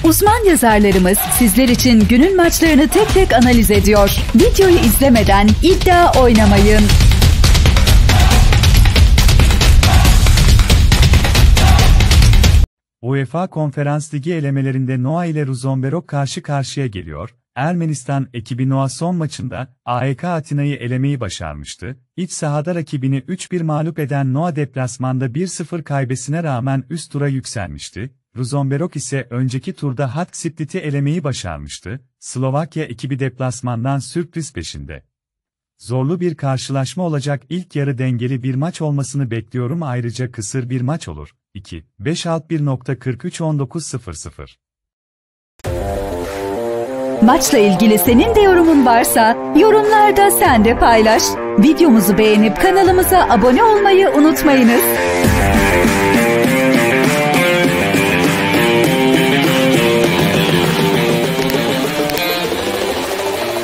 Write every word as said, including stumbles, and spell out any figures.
Uzman yazarlarımız sizler için günün maçlarını tek tek analiz ediyor. Videoyu izlemeden iddia oynamayın. UEFA Konferans Ligi elemelerinde Noah ile Ruzomberok karşı karşıya geliyor. Ermenistan ekibi Noah son maçında A E K Atina'yı elemeyi başarmıştı. İç sahada rakibini üç bir mağlup eden Noah deplasmanda bir sıfır kaybesine rağmen üst tura yükselmişti. Ruzomberok ise önceki turda Hajduk Split'i elemeyi başarmıştı. Slovakya ekibi deplasmandan sürpriz peşinde. Zorlu bir karşılaşma olacak, ilk yarı dengeli bir maç olmasını bekliyorum, ayrıca kısır bir maç olur. iki beş alt bir nokta kırk üç on dokuz sıfır sıfır. Maçla ilgili senin de yorumun varsa yorumlarda sen de paylaş. Videomuzu beğenip kanalımıza abone olmayı unutmayınız.